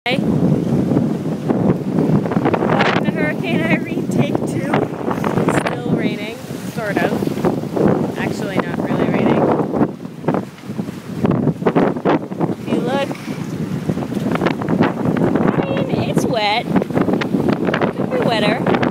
Welcome to Hurricane Irene, take 2. It's still raining, sort of. Actually, not really raining. If you look, I mean, it's wet. It could be wetter.